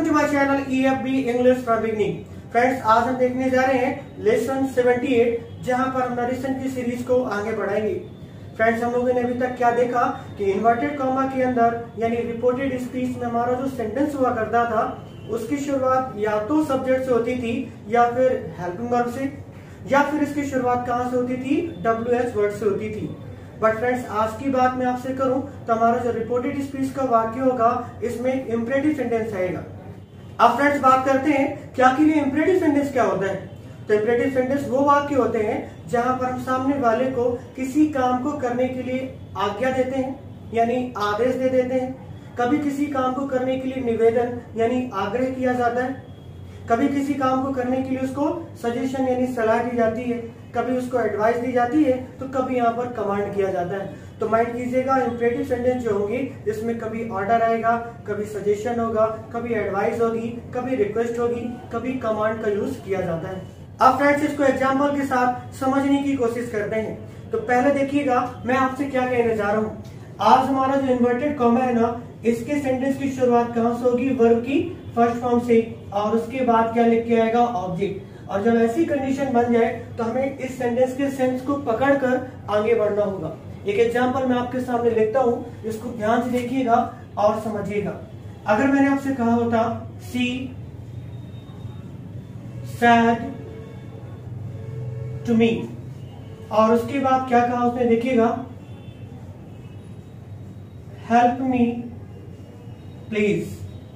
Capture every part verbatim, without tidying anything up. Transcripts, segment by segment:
Welcome to my channel E F B English for beginning. Friends, आज हम देखने जा रहे हैं लेसन अठहत्तर, जहां पर हम नरेशन की सीरीज को आगे बढ़ाएंगे। फ्रेंड्स, हम लोगों ने अभी तक क्या देखा कि इन्वर्टेड कॉमा के अंदर यानी रिपोर्टेड स्पीच में हमारा जो सेंटेंस हुआ करता था उसकी शुरुआत या तो सब्जेक्ट से होती थी या फिर हेल्पिंग वर्ब से, या फिर इसकी शुरुआत कहां से होती थी, डब्ल्यू एच वर्ड से होती थी। बट फ्रेंड्स, आज की बात मैं आपसे करूं तो हमारा जो रिपोर्टेड स्पीच का वाक्य होगा इसमें एक इंपरेटिव सेंटेंस आएगा। अब फ्रेंड्स, बात करते हैं कि आखिर ये इंपरेटिव सेंटेंस क्या होता है। तो इंपरेटिव सेंटेंस वो वाक्य होते हैं जहां पर हम सामने वाले को किसी काम को करने के लिए आज्ञा देते हैं यानी आदेश दे देते हैं। कभी किसी काम को करने के लिए निवेदन यानी आग्रह किया जाता है, कभी किसी काम को करने के लिए उसको सजेशन यानी सलाह दी जाती है, कभी उसको एडवाइस दी जाती है, तो कभी यहाँ पर कमांड किया जाता है। तो माइंड कीजिएगा, इंपरेटिव सेंटेंस जो होंगे इसमें कभी ऑर्डर आएगा, कभी सजेशन होगा, कभी एडवाइस होगी, कभी रिक्वेस्ट होगी, कभी कमांड का यूज किया जाता है। अब फ्रेंड्स, इसको एग्जाम्पल के साथ समझने की कोशिश करते हैं। तो पहले देखिएगा मैं आपसे क्या कहने जा रहा हूँ। आज हमारा जो इन्वर्टेड कॉमा है ना, इसके सेंटेंस की शुरुआत कहां से होगी, वर्ब की फर्स्ट फॉर्म से, और उसके बाद क्या लिख के आएगा, ऑब्जेक्ट। और जब ऐसी कंडीशन बन जाए तो हमें इस सेंटेंस के सेंस को पकड़कर आगे बढ़ना होगा। एक एग्जांपल मैं आपके सामने लिखता हूं, इसको ध्यान से देखिएगा और समझिएगा। अगर मैंने आपसे कहा होता सी सैड टू मी, और उसके बाद क्या कहा उसने, देखिएगा हेल्प मी प्लीज।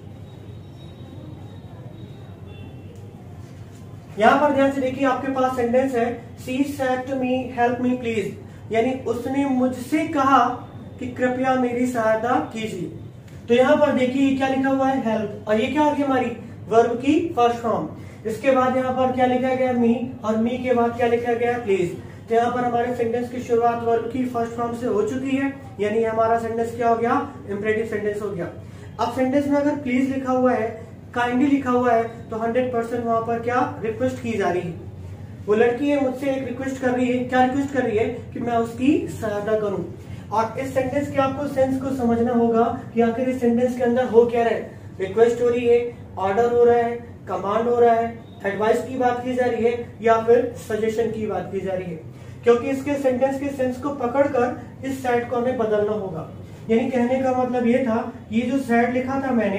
यहां पर ध्यान से देखिए, आपके पास सेंटेंस है she said to me help me please, यानी उसने मुझसे कहा कि कृपया मेरी सहायता कीजिए। तो यहां पर देखिए क्या लिखा हुआ है, हेल्प, और ये क्या होगी हमारी वर्ब की फर्स्ट फॉर्म। इसके बाद यहाँ पर क्या लिखा गया, मी, और मी के बाद क्या लिखा गया, प्लीज। तो यहाँ पर हमारे सेंटेंस की शुरुआत वर्ब की फर्स्ट फॉर्म से हो चुकी है, यानी हमारा सेंटेंस क्या हो गया, इंपरेटिव सेंटेंस हो गया। अब सेंटेंस में अगर प्लीज लिखा हुआ है, काइंडली लिखा हुआ है, तो हंड्रेड परसेंट वहां पर क्या रिक्वेस्ट की जा रही है। वो लड़की है मुझसे एक रिक्वेस्ट कर रही है, क्या रिक्वेस्ट कर रही है कि मैं उसकी सहायता करूं। और इस सेंटेंस के आपको सेंस को समझना होगा कि आखिर इस सेंटेंस के अंदर हो क्या रहा है, रिक्वेस्ट हो रही है, ऑर्डर हो रहा है, कमांड हो रहा है, एडवाइस की बात की जा रही है, या फिर सजेशन की बात की जा रही है। क्योंकि इसके सेंटेंस के सेंस को पकड़कर इस साइड को हमें बदलना होगा। यानी कहने का मतलब ये था, ये जो साइड लिखा था मैंने,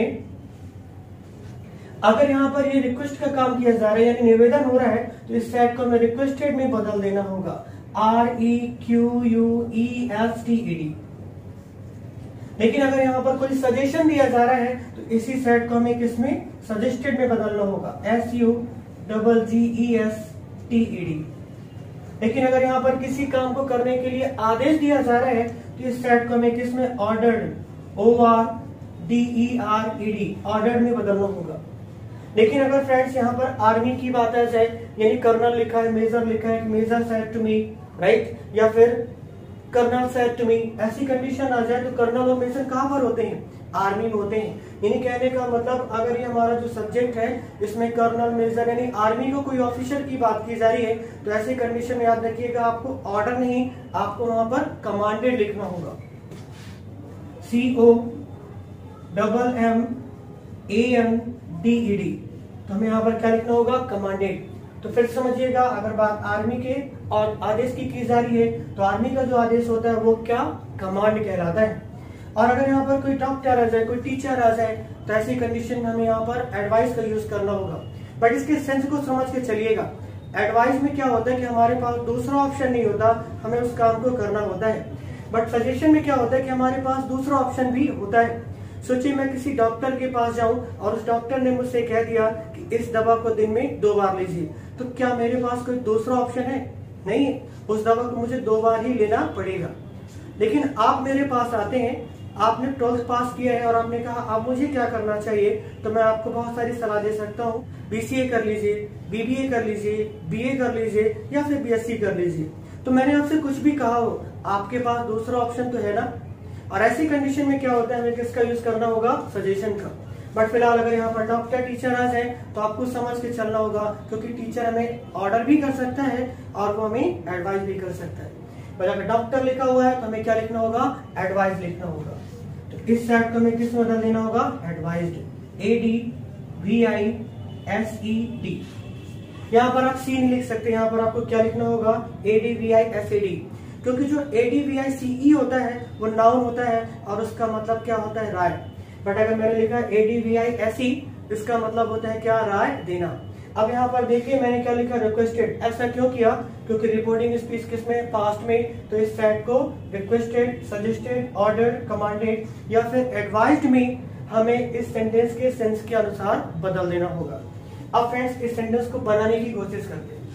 अगर यहाँ पर ये रिक्वेस्ट का काम किया जा रहा है यानी निवेदन हो रहा है, तो इस साइड को हमें रिक्वेस्टेड में बदल देना होगा, R E Q U E S T E D. लेकिन अगर यहाँ पर कोई सजेशन दिया जा रहा है तो इसी साइड को हमें किसमें, सजेस्टेड में बदलना होगा, S U double G E S T E D. लेकिन अगर यहाँ पर किसी काम को करने के लिए आदेश दिया जा रहा है तो इस साइड को हमें किसमें, ordered, O R D E R E D, ordered में बदलना होगा। लेकिन अगर फ्रेंड्स यहाँ पर आर्मी की बात आ जाए, यानी कर्नल लिखा है, मेजर लिखा है, major said to me, right, या फिर कर्नल सेड टू मी, ऐसी कंडीशन आ जाए तो कर्नल और मेजर कहां पर होते हैं, आर्मी में होते हैं। यानी कहने का मतलब, अगर ये हमारा जो सब्जेक्ट है इसमें कर्नल मेजर यानी आर्मी को कोई ऑफिसर की बात की जा रही है, तो ऐसी कंडीशन में याद रखिएगा आपको ऑर्डर नहीं, आपको वहां पर कमांडेड लिखना होगा, C O double M A N D E D. तो हमें यहाँ पर क्या लिखना होगा, कमांडेड। तो फिर समझिएगा, अगर बात आर्मी के और आदेश की की जा रही है तो आर्मी का जो आदेश होता है वो क्या, कमांड कहलाता है। और अगर यहाँ पर कोई डॉक्टर आ जाए, कोई टीचर आ जाए, तो ऐसी कंडीशन में हमें यहाँ पर एडवाइस का यूज करना होगा। बट इसके सेंस को समझ के चलिएगा। एडवाइस में क्या होता है कि हमारे पास दूसरा ऑप्शन नहीं होता, हमें उस काम को करना होता है। बट सजेशन में क्या होता है कि हमारे पास दूसरा ऑप्शन भी होता है। सोचिए मैं किसी डॉक्टर के पास जाऊं और उस डॉक्टर ने मुझसे कह दिया कि इस दवा को दिन में दो बार लीजिए, तो क्या मेरे पास कोई दूसरा ऑप्शन है, नहीं है। उस दवा को मुझे दो बार ही लेना पड़ेगा। लेकिन आप मेरे पास आते हैं, आपने ट्वेल्थ पास किया है और आपने कहा अब मुझे क्या करना चाहिए, तो मैं आपको बहुत सारी सलाह दे सकता हूँ, बीसीए कर लीजिए, बीबीए कर लीजिए, बीए कर लीजिए, या फिर बीएससी कर लीजिए। तो मैंने आपसे कुछ भी कहा हो, आपके पास दूसरा ऑप्शन तो है ना। और ऐसी कंडीशन में क्या होता है, हमें किसका यूज करना होगा, सजेशन का। बट फिलहाल अगर यहाँ पर डॉक्टर टीचर आ जाए तो आपको समझ के चलना होगा, क्योंकि टीचर हमें ऑर्डर भी कर सकता है और वो हमें एडवाइस भी कर सकता है। पर अगर डॉक्टर लिखा हुआ है तो हमें क्या लिखना होगा, एडवाइस लिखना होगा। तो इस साइड को हमें किस में बदल देना होगा, advised, A D V I S E D. यहाँ पर आप सी नहीं लिख सकते, यहाँ पर आपको क्या लिखना होगा, A D V I S E D, क्योंकि जो ए डी वी आई सी ई होता है वो नाउन होता है और उसका मतलब क्या होता है, राय। बट अगर मैंने लिखा A D V I S E, इसका मतलब होता है क्या, राय देना। अब यहाँ पर देखिए मैंने क्या लिखा, रिक्वेस्टेड। ऐसा क्यों किया, क्योंकि रिपोर्टिंग स्पीच किसमें, पास्ट में, तो इस सेट को रिक्वेस्टेड, सजेस्टेड, ऑर्डर्ड, कमांडेड या फिर एडवाइज्ड में हमें इस सेंटेंस के सेंस के अनुसार बदल देना होगा। अब फ्रेंड्स इस सेंटेंस को बनाने की कोशिश करते हैं।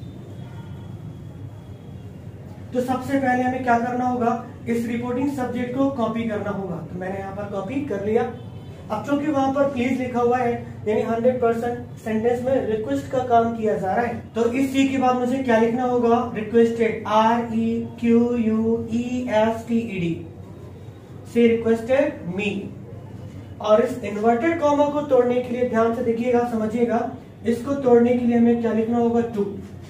तो सबसे पहले हमें क्या करना होगा, इस रिपोर्टिंग सब्जेक्ट को कॉपी करना होगा। तो मैंने यहाँ पर कॉपी कर लिया। अब चूंकि वहां पर प्लीज लिखा हुआ है, यानी हंड्रेड परसेंट सेंटेंस में रिक्वेस्ट का काम किया जा रहा है, तो इस सी के बाद मुझे क्या लिखना होगा, requested, R E Q U E S T E D, she requested me. और इस इन्वर्टेड कॉमा को तोड़ने के लिए ध्यान से देखिएगा, समझिएगा, इसको तोड़ने के लिए हमें क्या लिखना होगा, टू।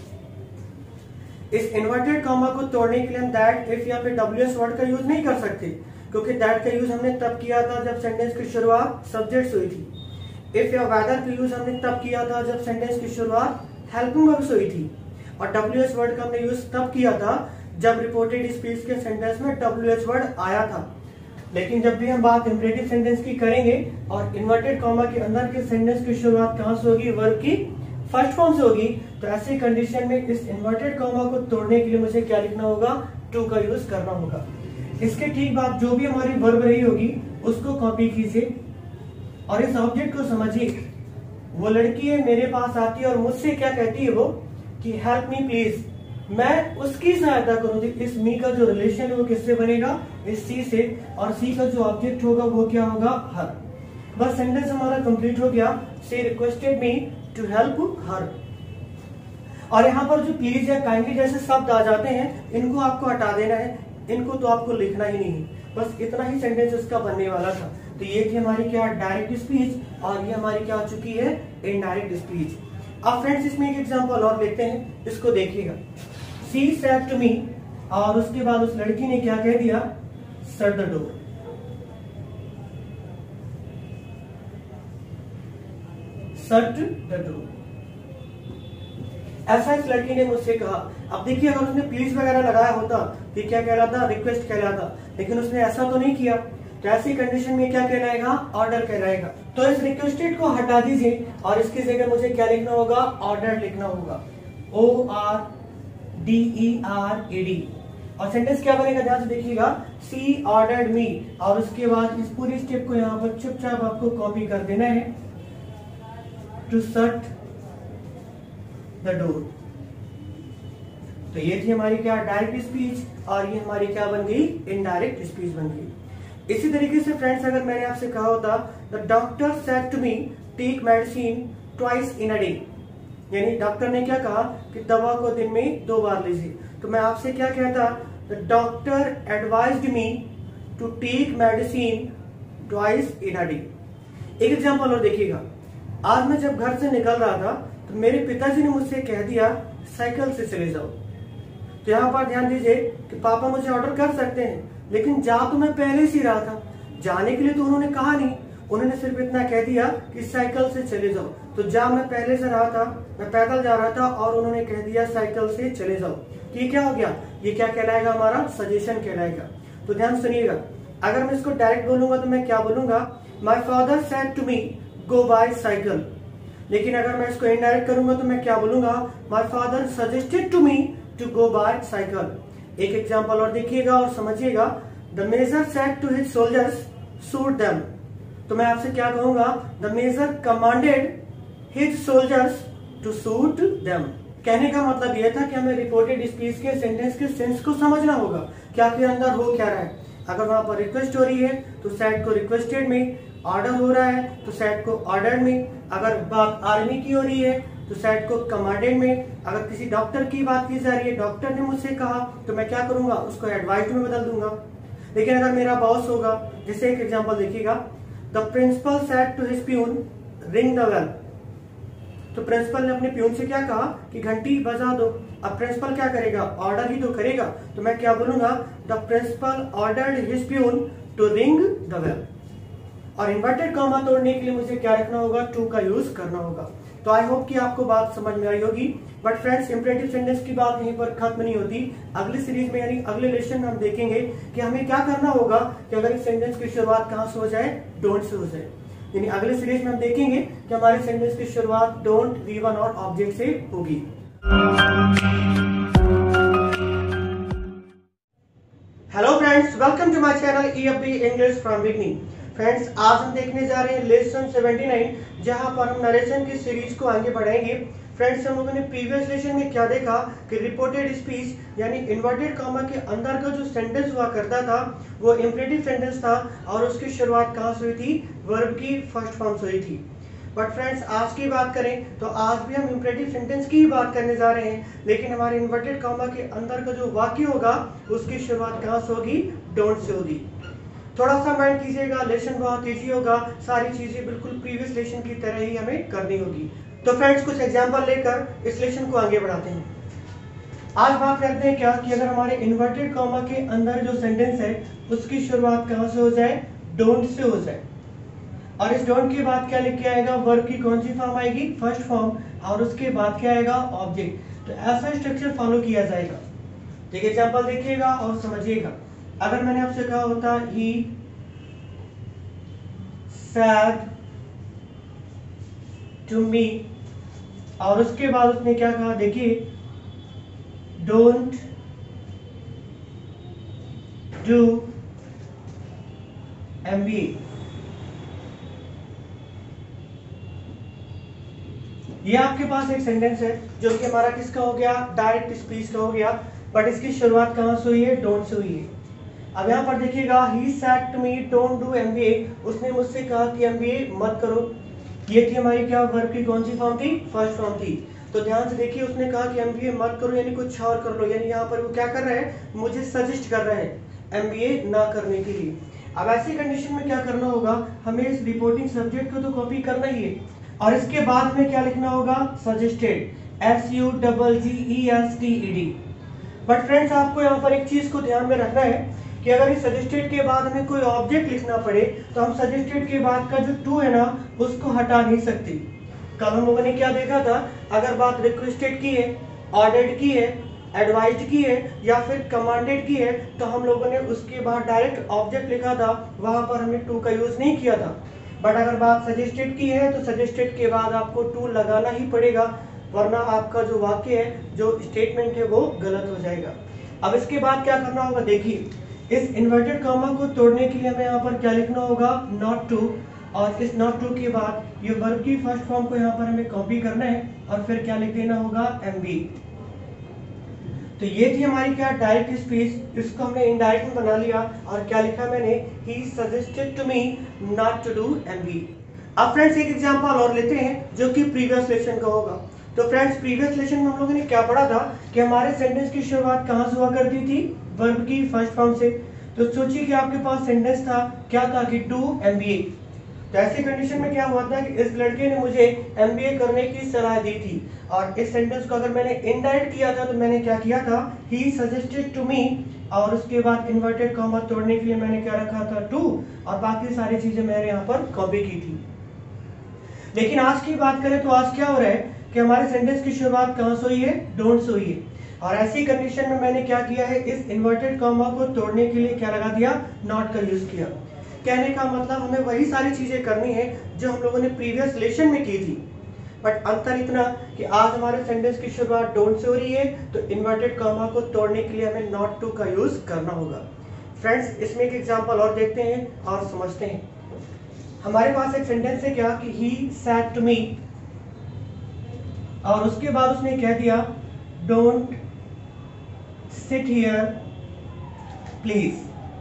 इस इन्वर्टेड कॉमा को तोड़ने के लिए हम दैट, इफ यहाँ पे डब्ल्यूएस वर्ड का यूज नहीं कर सकते, क्योंकि दैट का यूज हमने तब किया था जब सेंटेंस की शुरुआत सब्जेक्ट से हुई थी। इफ या वेदर का यूज हमने तब किया था जब सेंटेंस की शुरुआत हेल्पिंग वर्ब से हुई थी। और डब्ल्यूएस वर्ड का हमने यूज तब किया था जब रिपोर्टेड स्पीच के सेंटेंस में डब्ल्यूएस वर्ड आया था। लेकिन जब भी हम बात इंपरेटिव सेंटेंस की करेंगे और इन्वर्टेड कॉमा के अंदर के सेंटेंस की शुरुआत कहां से होगी, वर्ब की फर्स्ट फॉर्म से होगी। तो ऐसी कंडीशन में इस इन्वर्टेड कॉमा को तोड़ने के लिए मुझे क्या लिखना होगा, टू का यूज करना होगा। इसके ठीक बाद जो भी हमारी वर्ब रही होगी उसको कॉपी कीजिए और इस ऑब्जेक्ट को समझिए। वो लड़की है, मेरे पास आती है और मुझसे क्या कहती है वो, कि हेल्प मी प्लीज। मैं उसकी सहायता करूंगी। इस मी का जो रिलेशन है वो किससे बनेगा, इस सी से, और सी का जो ऑब्जेक्ट होगा वो क्या होगा, हर। बस सेंटेंस हमारा कंप्लीट हो गया, she requested me to help her. और यहाँ पर जो प्लीज या काइंडली जैसे शब्द आ जाते हैं, इनको आपको हटा देना है, इनको तो आपको लिखना ही नहीं है। बस इतना ही सेंटेंस इसका बनने वाला था। तो ये थी हमारी क्या, डायरेक्ट स्पीच, और ये हमारी क्या हो चुकी है, इनडायरेक्ट स्पीच। अब फ्रेंड्स इसमें एक एग्जांपल और लेते हैं, इसको देखिएगा। शी सेड टू मी, और उसके बाद उस लड़की ने क्या कह दिया, shut the door. Shut the door, ऐसा इस लड़की ने मुझसे कहा। अब देखिए अगर उसने प्लीज वगैरह लगाया होता तो क्या कहलाता, रिक्वेस्ट कहलाता, लेकिन उसने ऐसा तो नहीं किया। तो ऐसी कंडीशन में क्या कहलाएगा, ऑर्डर कहलाएगा। तो इस रिक्वेस्टेड को हटा दीजिए और इसकी जगह मुझे क्या लिखना होगा, ऑर्डर लिखना होगा, O R D E R A D. और सेंटेंस क्या बनेगा, ध्यान से देखिएगा, सी ऑर्डर्ड मी। और उसके बाद इस पूरी स्टेप को यहाँ पर चुपचाप आपको कॉपी कर देना है, टू शट द डोर। तो ये थी हमारी क्या, डायरेक्ट स्पीच, और ये हमारी क्या बन गई, इनडायरेक्ट स्पीच बन गई। इसी तरीके से फ्रेंड्स अगर मैंने आपसे कहा होता, the doctor said to me take medicine twice in a day, यानी डॉक्टर ने क्या कहा कि दवा को दिन में दो बार लीजिए, तो मैं आपसे क्या कहता, the doctor advised me to take medicine twice in a day. एक एग्जांपल और देखिएगा, आज मैं जब घर से निकल रहा था तो मेरे पिताजी ने मुझसे कह दिया साइकिल से चले जाओ। तो यहाँ पर ध्यान दीजिए कि पापा मुझे ऑर्डर कर सकते हैं, लेकिन जा तो मैं पहले से रहा था, जाने के लिए तो उन्होंने कहा नहीं, उन्होंने सिर्फ इतना कह दिया कि साइकिल से चले जाओ। तो जा मैं पहले से रहा था, मैं पैदल जा रहा था और उन्होंने कह दिया साइकिल से चले जाओ। तो ये क्या हो गया, ये क्या कहलाएगा, हमारा सजेशन कहलाएगा। तो ध्यान सुनिएगा, अगर मैं इसको डायरेक्ट बोलूंगा तो मैं क्या बोलूंगा, my father said to me go by cycle. लेकिन अगर मैं इसको इनडायरेक्ट करूंगा तो मैं क्या बोलूंगा, my father suggested to me to go by cycle. एक एग्जाम्पल और देखिएगा और समझिएगा, the major said to his soldiers shoot them. तो मैं आपसे क्या कहूंगा, the major commanded his soldiers to shoot them. कहने का मतलब यह था कि हमें रिपोर्टेड स्पीच के सेंटेंस के सेंस को समझना होगा, क्या के अंदर हो क्या रहा है। अगर वहां पर रिक्वेस्ट हो रही है तो सेड को रिक्वेस्टेड में, ऑर्डर हो रहा है तो सेड को ऑर्डर्ड में, अगर बात आर्मी की हो रही है तो सेड को कमांडेड में, अगर किसी डॉक्टर की बात की जा रही है, डॉक्टर ने मुझसे कहा, तो मैं क्या करूंगा, उसको एडवाइज्ड में बदल दूंगा। लेकिन अगर मेरा बॉस होगा, जैसे एक एग्जांपल देखिएगा, the principal said to his peon ring the bell. तो प्रिंसिपल ने अपने प्यून से क्या कहा कि घंटी बजा दो। अब प्रिंसिपल क्या करेगा, ऑर्डर ही तो करेगा, तो मैं क्या बोलूंगा, the principal ordered his peon to ring the bell. और इन्वर्टेड कॉमा तोड़ने के लिए मुझे क्या रखना होगा, टू का यूज करना होगा। तो आई होप कि आपको बात समझ में आई होगी। बट फ्रेंड्स, इंपरेटिव सेंटेंस की बात यहीं पर खत्म नहीं होती। अगली सीरीज में यानी अगले लेसन में हम देखेंगे कि हमें क्या करना होगा कि अगर इस सेंटेंस की शुरुआत कहां से हो जाए, डोंट से हो जाए। यानी अगले सीरीज में हम देखेंगे कि हमारे सेंटेंस की शुरुआत डोंट, वी वन और ऑब्जेक्ट से होगी। Hello friends, welcome to my channel E F B English from beginning. Friends, आज हम देखने जा रहे हैं लेसन उन्यासी, जहां पर हम नरेशन की सीरीज को आगे बढ़ाएंगे। फ्रेंड्स, हम लोगों ने प्रीवियस लेसन में क्या देखा कि रिपोर्टेड स्पीच यानी इन्वर्टेड कॉमा के अंदर का जो सेंटेंस हुआ करता था वो इंपरेटिव सेंटेंस था और उसकी शुरुआत कहां से हुई थी, वर्ब की फर्स्ट फॉर्म से हुई थी। बट फ्रेंड्स, आज की बात करें तो आज भी हम इंपरेटिव सेंटेंस की ही बात करने जा रहे हैं, लेकिन हमारे इन्वर्टेड कॉमा के अंदर का जो वाक्य होगा उसकी शुरुआत कहां से होगी, डोंट से होगी। थोड़ा सा माइंड कीजिएगा, लेसन बहुत इजी होगा, सारी चीजें बिल्कुल प्रीवियस लेसन की तरह ही हमें करनी होगी। तो फ्रेंड्स, कुछ एग्जांपल लेकर इस लेसन को आगे बढ़ाते हैं। आज बात करते हैं क्या कि अगर हमारे इन्वर्टेड कॉमा के अंदर जो सेंटेंस है उसकी शुरुआत कहां से हो जाए, डोंट से हो जाए, और इस डोंट के बाद क्या लिख के आएगा, वर्ब की कौन सी फॉर्म आएगी, फर्स्ट फॉर्म, और उसके बाद क्या आएगा, ऑब्जेक्ट। तो ऐसा स्ट्रक्चर फॉलो किया जाएगा। ठीक है, एग्जांपल देखिएगा और समझिएगा। अगर मैंने आपसे कहा होता ही सैड टू मी, और उसके बाद उसने क्या कहा, देखिए, डोंट डू एमबीए। ये आपके पास एक सेंटेंस है जो कि हमारा किसका हो गया, डायरेक्ट स्पीच का हो गया, बट इसकी शुरुआत कहां से हुई है, डोंट से हुई है। अब यहाँ पर देखिएगा, he said to me don't do M B A, उसने मुझसे कहा कि एम बी ए मत करो। ये थी हमारी क्या, वर्ब की कौन सी फॉर्म थी, फर्स्ट फॉर्म थी। तो ध्यान से देखिए, उसने कहा कि एम बी ए मत करो यानी कुछ और कर लो, यानी यहाँ पर वो क्या कर रहा है, मुझे सजेस्ट कर रहा है एम बी ए ना करने के लिए। अब ऐसी कंडीशन में क्या करना होगा, हमें इस रिपोर्टिंग सब्जेक्ट को तो कॉपी करना ही है, और इसके बाद में क्या लिखना होगा, suggested, S U double G E S T E D. But friends, आपको यहाँ पर एक चीज को ध्यान में रखना है कि अगर इस सजेस्टेड के बाद हमें कोई ऑब्जेक्ट लिखना पड़े तो हम सजेस्टेड के बाद का जो टू है ना उसको हटा नहीं सकते। कल हम लोगों ने क्या देखा था, अगर बात रिक्वेस्टेड की है, ऑर्डर्ड की है, एडवाइज्ड की है या फिर कमांडेड की है, तो हम लोगों ने उसके बाद डायरेक्ट ऑब्जेक्ट लिखा था, वहां पर हमने टू का यूज नहीं किया था। बट अगर बात सजेस्टेड की है तो सजेस्टेड के बाद आपको टू लगाना ही पड़ेगा, वरना आपका जो वाक्य है, जो स्टेटमेंट है, वो गलत हो जाएगा। अब इसके बाद क्या करना होगा, देखिए, इस इन्वर्टेड कॉमा को तोड़ने के लिए हमें यहाँ पर क्या लिखना होगा, नॉट टू, और इस नॉट टू के बाद ये वर्ब की फर्स्ट फॉर्म को यहाँ पर हमें कॉपी करना है और फिर क्या लिख देना होगा, एम बी। तो ये थी हमारी क्या, डायरेक्ट स्पीच। इसको हमने इनडायरेक्ट में बना लिया और क्या लिखा मैंने, he suggested to me not to do M B. अब फ्रेंड्स, एक एग्जांपल और लेते हैं जो कि प्रीवियस लेसन का होगा। तो फ्रेंड्स, प्रीवियस लेसन में हम लोगों ने क्या पढ़ा था कि हमारे सेंटेंस की शुरुआत कहां से हुआ करती थी, वर्ब की फर्स्ट फॉर्म से। तो सोचिए कि आपके पास सेंटेंस था, क्या था कि डू एम बी ए। तो ऐसी कंडीशन में क्या हुआ था कि इस लड़के ने मुझे एम बी ए करने की सलाह दी थी, और इस सेंटेंस को अगर मैंने इनडायरेक्ट किया था तो मैंने क्या किया था, ही सजेस्टेड टू मी, और उसके बाद इन्वर्टेड कॉमा तोड़ने के लिए मैंने क्या रखा था, टू, और बाकी सारी चीजें मैंने यहाँ पर कॉपी की थी। लेकिन आज की बात करें तो आज क्या हो रहा है कि हमारे सेंटेंस की शुरुआत कहां से हुई है, डोंट से हुई है, और ऐसी कंडीशन में मैंने क्या किया है, इस इन्वर्टेड कॉमा को तोड़ने के लिए क्या लगा दिया, नॉट का यूज किया। कहने का मतलब हमें वही सारी चीजें करनी है जो हम लोगों ने प्रीवियस लेसन में की थी, बट अंतर इतना कि आज हमारे सेंटेंस की शुरुआत डोंट से हो रही है, तो इन्वर्टेड कॉमा को तोड़ने के लिए हमें नॉट टू का यूज करना होगा। फ्रेंड्स, इसमें एक एग्जांपल और देखते हैं और समझते हैं। हमारे पास एक सेंटेंस है क्या कि ही सैड टू मी, और उसके बाद उसने कह दिया, don't sit here please,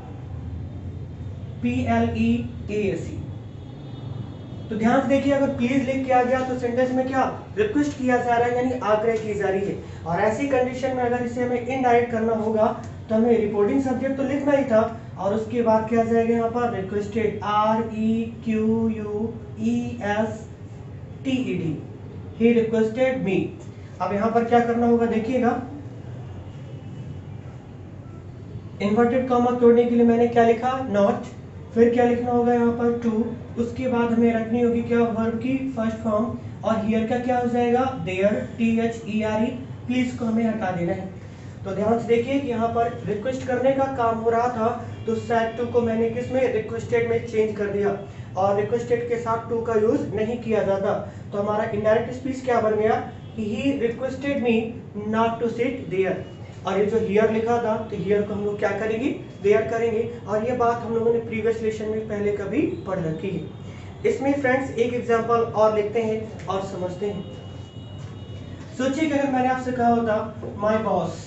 P L E A S E. तो ध्यान से देखिए, अगर प्लीज लिख के आ गया तो सेंटेंस में क्या रिक्वेस्ट किया जा रहा है, यानी आग्रह की जा रही है। और ऐसी कंडीशन में अगर इसे हमें इनडायरेक्ट करना होगा तो हमें रिपोर्टिंग सब्जेक्ट तो लिखना ही था, और उसके बाद क्या जाएगा यहाँ पर, requested, R E Q U E S T E D, he requested me. अब यहाँ पर क्या करना होगा, देखिएगा, इन्वर्टेड कॉमा तोड़ने के लिए मैंने क्या लिखा, नॉट, फिर क्या लिखना होगा यहाँ पर टू, उसके बाद हमें रखनी होगी क्या वर्ब की फर्स्ट फॉर्म, और हियर का क्या हो जाएगा there, T H E R E, please को हमें हटा देना है। तो ध्यान से देखिए कि यहाँ पर रिक्वेस्ट करने का काम हो रहा था, तो सैड टू को मैंने किस में रिक्वेस्टेड में चेंज कर दिया, और रिक्वेस्टेड के साथ टू का यूज नहीं किया जाता। तो हमारा इनडायरेक्ट स्पीच क्या बन गया, he requested me not to sit there, और ये जो हियर लिखा था तो हियर को हम लोग क्या करेंगे देयर करेंगे, और ये बात हम लोगों ने प्रीवियस लेसन में पहले कभी पढ़ रखी है। इसमें फ्रेंड्स एक एग्जांपल और लिखते हैं और समझते हैं। सोचिए कि अगर मैंने आपसे कहा होता my boss,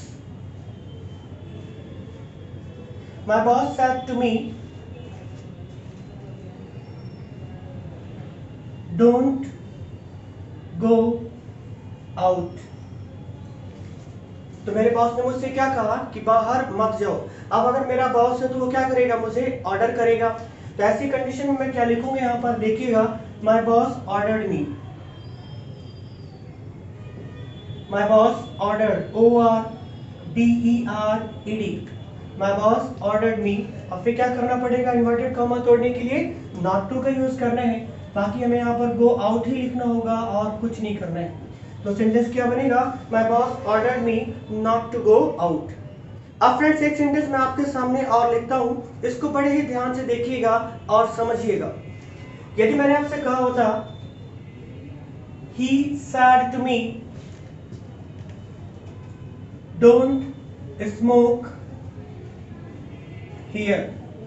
My boss said to me, don't go out. तो मेरे बॉस ने मुझसे क्या कहा कि बाहर मत जाओ। अब अगर मेरा बॉस है तो वो क्या करेगा, मुझे ऑर्डर करेगा। तो ऐसी कंडीशन में मैं क्या लिखूंगा यहाँ पर देखिएगा, my boss ordered me, my boss ordered, O R D E R E D, my boss ordered me. अब फिर क्या करना पड़ेगा, इन्वर्टेड कॉमा तोड़ने के लिए नॉट टू का यूज करना है, बाकी हमें यहाँ पर गो आउट ही लिखना होगा और कुछ नहीं करना है। तो सेंटेंस क्या बनेगा, my boss ordered me not to go out. अब फ्रेंड्स एक सेंटेंस मैं आपके सामने और लिखता हूं, इसको बड़े ही ध्यान से देखिएगा और समझिएगा। यदि मैंने आपसे कहा होता he said to me don't smoke here,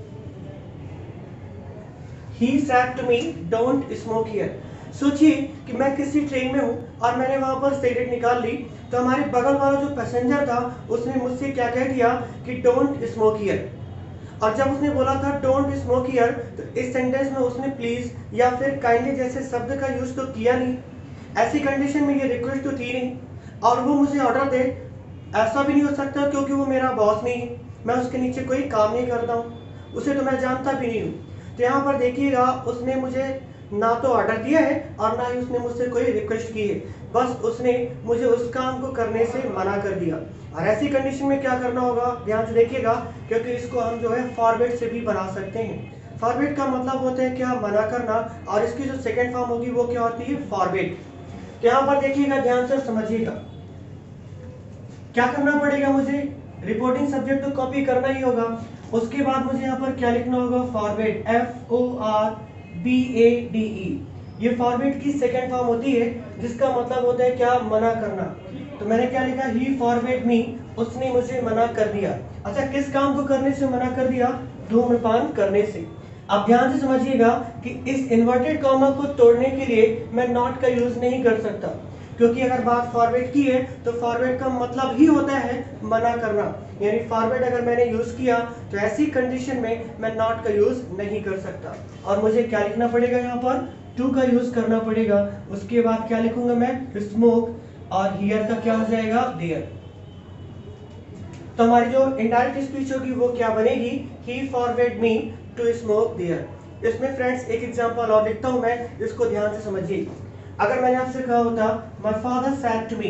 he said to me don't smoke here। सोचिए कि मैं किसी ट्रेन में हूँ और मैंने वहां पर सिगरेट निकाल ली, तो हमारे बगल वाला जो पैसेंजर था उसने मुझसे क्या कह दिया कि डोंट स्मोक हियर, और जब उसने बोला था डोंट स्मोक हियर तो इस सेंटेंस में उसने प्लीज या फिर काइंडली जैसे शब्द का यूज तो किया नहीं। ऐसी कंडीशन में ये रिक्वेस्ट तो थी नहीं, और वो मुझे ऑर्डर दे, ऐसा भी नहीं हो सकता क्योंकि वो मेरा बॉस नहीं है, मैं उसके नीचे कोई काम नहीं करता हूँ, उसे तो मैं जानता भी नहीं हूँ। तो यहाँ पर देखिएगा उसने मुझे ना तो ऑर्डर दिया है और ना ही उसने मुझसे कोई रिक्वेस्ट की है, बस उसने मुझे उस काम को करने से मना कर दिया। और ऐसी कंडीशन में क्या करना होगा, ध्यान से देखिएगा, क्योंकि इसको हम जो है फॉरवर्ड से भी बना सकते हैं। फॉरवर्ड का मतलब होता है क्या, मना करना, और इसकी जो सेकेंड फॉर्म होगी वो क्या होती है, फॉरवर्ड। तो यहाँ पर देखिएगा, ध्यान से समझिएगा, क्या करना पड़ेगा, मुझे रिपोर्टिंग सब्जेक्ट तो कॉपी करना ही होगा। उसके बाद मुझे यहाँ पर क्या लिखना होगा, forward, F O R B A D E. ये फॉरवर्ड की सेकेंड फॉर्म होती है, जिसका मतलब होता है क्या, मना करना। तो मैंने क्या लिखा, ही फॉरवर्ड मी, उसने मुझे मना कर दिया। अच्छा, किस काम को करने से मना कर दिया, धूम्रपान करने से। अब ध्यान से समझिएगा कि इस इन्वर्टेड कॉमा को तोड़ने के लिए मैं नॉट का यूज नहीं कर सकता, क्योंकि अगर बात फॉरवर्ड की है तो फॉरवर्ड का मतलब ही होता है मना करना, यानी फॉरवर्ड अगर मैंने यूज किया तो ऐसी कंडीशन में मैं नॉट का यूज नहीं कर सकता, और मुझे क्या लिखना पड़ेगा, यहाँ पर टू का यूज करना पड़ेगा। उसके बाद क्या लिखूंगा मैं, स्मोक, और हियर का क्या हो जाएगा, देयर। तो हमारी जो इनडायरेक्ट स्पीच होगी वो क्या बनेगी, he forward me to smoke there. इसमें फ्रेंड्स एक एग्जांपल और लिखता हूं मैं, इसको ध्यान से समझिए। अगर मैंने आपसे कहा होता my father said to me,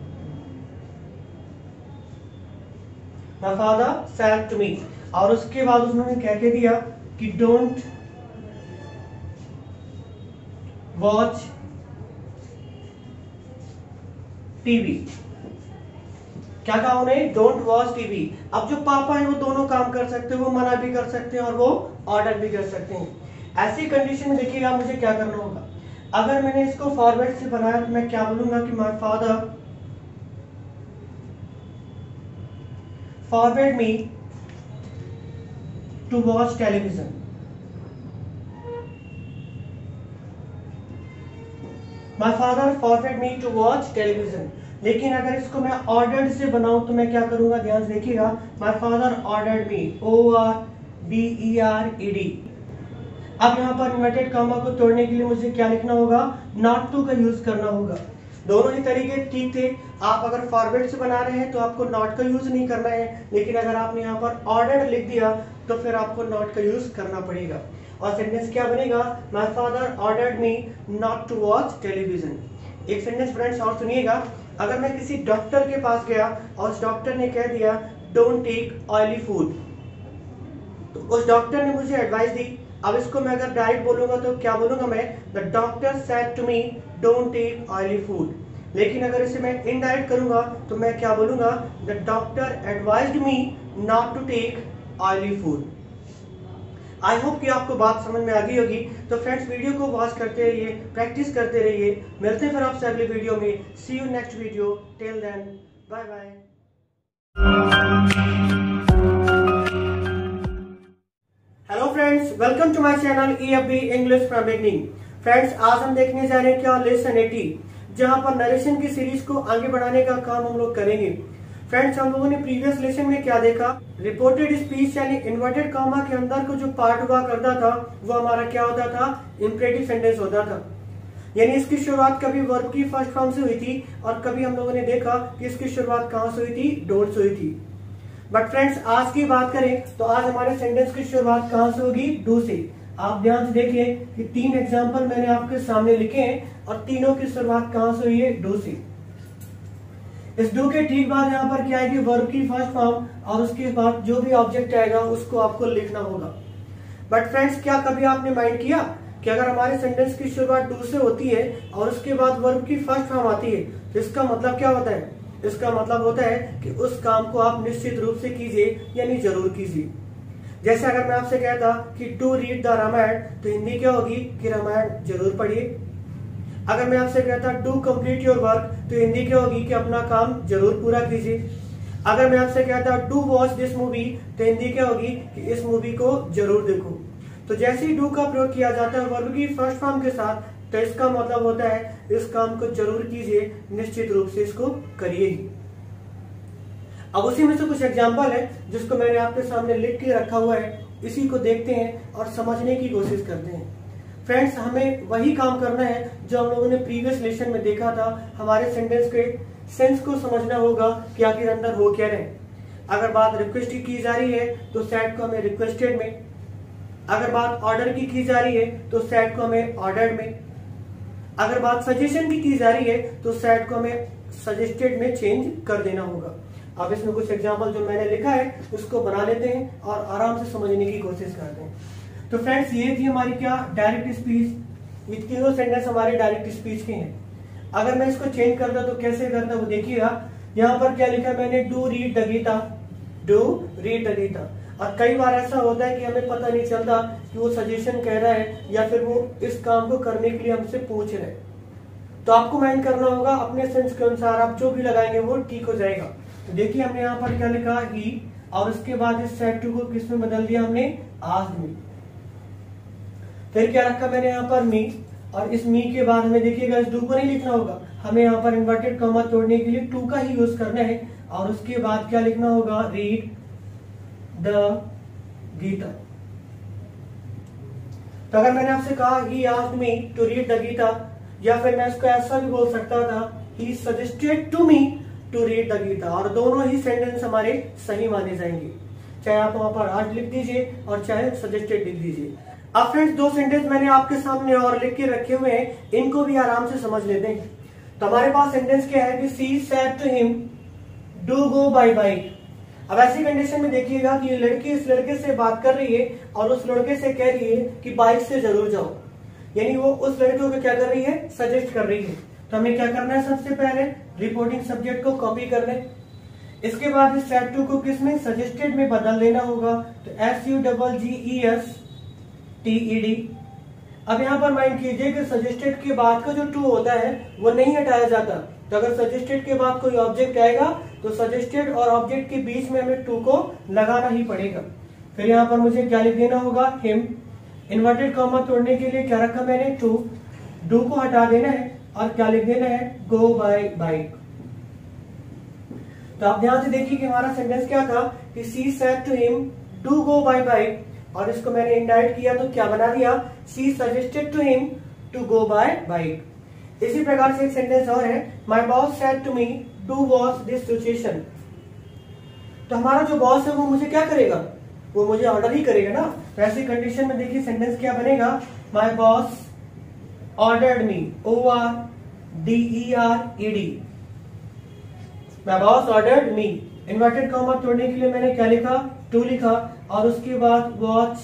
my father said to me, और उसके बाद उन्होंने क्या कह दिया कि डोंट वॉच टीवी। क्या कहा उन्हें, डोंट वॉच टीवी। अब जो पापा है वो दोनों काम कर सकते हैं, वो मना भी कर सकते हैं और वो ऑर्डर भी कर सकते हैं। ऐसी कंडीशन में देखिएगा मुझे क्या करना होगा, अगर मैंने इसको फॉरवर्ड से बनाया तो मैं क्या बोलूंगा कि my father forward me to watch television. My father forward me to watch television. लेकिन अगर इसको मैं ऑर्डर्ड से बनाऊं तो मैं क्या करूंगा, ध्यान से देखिएगा, my father ordered me, O R B E R E D. अब यहाँ पर इन्वर्टेड कॉमा को तोड़ने के लिए मुझे क्या लिखना होगा, नॉट टू का यूज करना होगा। दोनों ही तरीके ठीक थे। आप अगर फॉरवर्ड से बना रहे हैं तो आपको नॉट का यूज नहीं करना है, लेकिन अगर आपने यहाँ पर ऑर्डर्ड लिख दिया तो फिर आपको नॉट का यूज करना पड़ेगा। और सेंटेंस क्या बनेगा, my father ordered me not to watch television. एक सेंटेंस फ्रेंड्स और सुनिएगा, अगर मैं किसी डॉक्टर के पास गया और उस डॉक्टर ने कह दिया डोंट टेक ऑयली फूड, तो उस डॉक्टर ने मुझे एडवाइस दी। अब इसको मैं अगर डायरेक्ट बोलूंगा तो क्या बोलूंगा मैं, the doctor said to me don't take oily food. लेकिन अगर इसे मैं इनडायरेक्ट करूंगा तो मैं क्या बोलूंगा, the doctor advised me not to take oily food. I hope कि आपको बात समझ में आ गई होगी। तो फ्रेंड्स, वीडियो को वॉच करते रहिए, प्रैक्टिस करते रहिए। मिलते हैं फिर आपसे अगले वीडियो में। See you next video, till then bye bye. Hello friends, welcome to my channel E F B English from beginning. Friends, आज हम देखने जा रहे हैं क्या, लेसन एटी, जहां पर नरेशन की सीरीज को आगे बढ़ाने का काम हम लोग करेंगे। फ्रेंड्स, हम लोगों ने प्रीवियस लेसन में क्या देखा, रिपोर्टेड स्पीच यानी इन्वर्टेड कॉमा के अंदर को जो पार्ट हुआ करता था वो हमारा क्या होता था, इंपरेटिव सेंटेंस होता था। यानी इसकी शुरुआत कभी वर्ब की फर्स्ट फॉर्म से हुई थी और कभी हम लोगों ने देखा कि इसकी शुरुआत कहां से हुई थी, डोंट से हुई थी। बट फ्रेंड्स, आज की बात करें तो आज हमारे सेंटेंस की शुरुआत कहां से होगी, डू से। आप ध्यान से देखिए कि तीन एग्जाम्पल मैंने आपके सामने लिखे हैं और तीनों की शुरुआत कहां से हुई है, डू से। इस डू के ठीक बाद यहाँ पर क्या आएगी, वर्ब की फर्स्ट फॉर्म, और उसके बाद जो भी ऑब्जेक्ट आएगा उसको आपको लिखना होगा। बट फ्रेंड्स, क्या कभी आपने माइंड किया कि अगर हमारे सेंटेंस की शुरुआत डू से होती है और उसके बाद वर्ब की फर्स्ट फॉर्म आती है तो इसका मतलब क्या होता है, इसका मतलब होता है कि उस काम को आप निश्चित रूप से कीजिए, यानी जरूर कीजिए। जैसे अगर मैं आपसे कहता कि टू रीड द रामायण, तो हिंदी क्या होगी कि रामायण जरूर पढ़िए। अगर मैं आपसे कहता डू कंप्लीट योर वर्क, तो हिंदी क्या होगी कि अपना काम जरूर पूरा कीजिए। अगर मैं आपसे कहता डू वॉच दिस मूवी, तो हिंदी क्या होगी कि इस मूवी को जरूर देखो। तो जैसे ही डू का प्रयोग किया जाता है वर्ब की फर्स्ट फॉर्म के साथ, तो इसका मतलब होता है इस काम को जरूर कीजिए, निश्चित रूप से इसको करिए ही। अब उसी में से कुछ एग्जाम्पल है जिसको मैंने आपके सामने लिख के रखा हुआ है, इसी को देखते हैं और समझने की कोशिश करते हैं। फ्रेंड्स, हमें वही काम करना है जो हम लोगों ने प्रीवियस लेसन में देखा था। हमारे सेंटेंस के सेंस को समझना होगा कि आखिर अंदर हो क्या रहे। अगर बात रिक्वेस्ट की की जा रही है तो सेड को हमें रिक्वेस्टेड में, अगर बात ऑर्डर की की जा रही है तो सेड को हमें ऑर्डर्ड में, अगर बात सजेशन की की जा रही है तो सेड को हमें सजेस्टेड में चेंज कर देना होगा। अब इसमें कुछ एग्जाम्पल जो मैंने लिखा है उसको बना लेते हैं और आराम से समझने की कोशिश करते हैं। तो फ्रेंड्स, ये थी हमारी क्या, डायरेक्ट स्पीच। ये तीनों सेंटेंस हमारे डायरेक्ट स्पीच के हैं। अगर मैं इसको चेंज करता तो कैसे करता वो देखिएगा। यहाँ पर क्या लिखा है मैंने, do read the Gita, do read the Gita. और कई बार ऐसा होता है कि हमें पता नहीं चलता कि वो सजेशन कह रहा है या फिर वो इस काम को करने के लिए हमसे पूछ रहे हैं। तो आपको माइंड करना होगा अपने सेंस के अनुसार, आप जो भी लगाएंगे वो ठीक हो जाएगा। तो देखिए हमने यहाँ पर क्या लिखा, ही, और उसके बाद इस सेड टू को किस में बदल दिया हमने, आस्क्ड मी। फिर क्या रखा मैंने यहाँ पर, मी, और इस मी के बाद हमें देखिएगा इस डू को नहीं लिखना होगा, हमें यहाँ पर इन्वर्टेड कॉमा तोड़ने के लिए टू का ही यूज करना है। और उसके बाद क्या लिखना होगा, रीड द गीता। तो अगर मैंने आपसे कहा he asked me to read the Gita, या फिर मैं इसको ऐसा भी बोल सकता था, he suggested to me to read the Gita, और दोनों ही सेंटेंस हमारे सही माने जाएंगे। चाहे आप वहां पर आस्क्ड लिख दीजिए और चाहे सजेस्टेड लिख दीजिए। अब फ्रेंड्स, दो सेंटेंस मैंने आपके सामने और लिख के रखे हुए हैं, इनको भी आराम से समझ लेते हैं। तो हमारे पास सेंटेंस क्या है कि she said to him do go by bike. अब ऐसी कंडीशन में देखिएगा कि ये लड़की इस लड़के से बात कर रही है और उस लड़के से कह रही है कि बाइक से जरूर जाओ, यानी वो उस लड़के को क्या कर रही है, सजेस्ट कर रही है। तो हमें क्या करना है, सबसे पहले रिपोर्टिंग सब्जेक्ट को कॉपी कर लें। इसके बाद इस सेड टू को किसमें, सजेस्टेड में बदल देना होगा। तो S U double G E S T E D. अब यहाँ पर माइंड कीजिए कि सजेस्टेड के बाद का जो टू होता है वो नहीं हटाया जाता। तो अगर सजेस्टेड के बाद कोई ऑब्जेक्ट आएगा तो सजेस्टेड और ऑब्जेक्ट के बीच में हमें टू को लगाना ही पड़ेगा। फिर यहाँ पर मुझे क्या लिख देना होगा, हिम। इन्वर्टेड कॉमा तोड़ने के लिए क्या रखा मैंने, टू। डू को हटा देना है और क्या लिख देना है, गो बाय बाइक। तो आप ध्यान से देखिए कि हमारा सेंटेंस क्या था कि she said to him do go by bike, और इसको मैंने इनडायरेक्ट किया तो क्या बना दिया, she suggested to him to go by bike. इसी प्रकार से एक सेंटेंस और है, my boss said to me do watch this situation. तो हमारा जो बॉस है वो मुझे क्या करेगा, वो मुझे ऑर्डर ही करेगा ना। तो ऐसी कंडीशन में देखिए सेंटेंस क्या बनेगा, my boss ordered me, O R D E R E D. My boss ordered me, inverted comma तोड़ने के लिए मैंने क्या लिखा, टू लिखा। और उसके बाद वॉच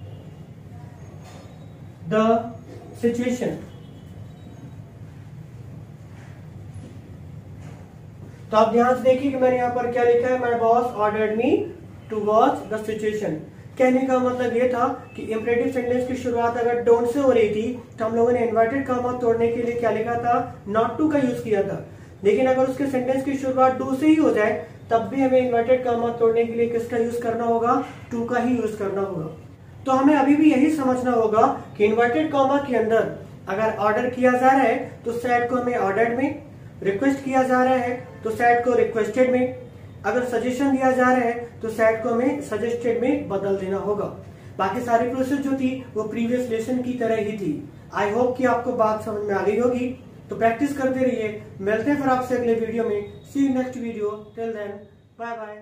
द सिचुएशन। तो आप ध्यान से देखिए कि मैंने यहां पर क्या लिखा है, my boss ordered me to watch the situation. कहने का मतलब ये था कि इंपरेटिव सेंटेंस की शुरुआत अगर डोंट से हो रही थी तो हम लोगों ने इन्वर्टेड कॉमा तोड़ने के लिए क्या लिखा था, नॉट टू का यूज किया था। लेकिन अगर उसके सेंटेंस की शुरुआत डू से ही हो जाए तब भी हमें इन्वर्टेड कॉमा तोड़ने के लिए किसका यूज करना होगा, टू का ही यूज करना होगा। तो हमें अभी भी यही समझना होगा कि इन्वर्टेड कॉमा के अंदर अगर ऑर्डर किया जा रहा है तो सेट को हमें ऑर्डर्ड में, रिक्वेस्ट किया जा रहा है तो सेट को रिक्वेस्टेड में, अगर सजेशन दिया जा रहा है तो सेट को हमें सजेस्टेड में बदल देना होगा। बाकी सारी प्रोसेस जो थी वो प्रीवियस लेसन की तरह ही थी। आई होप कि आपको बात समझ में आ गई होगी। तो प्रैक्टिस करते रहिए। मिलते हैं फिर आपसे अगले वीडियो में। See you next video. Till then bye bye.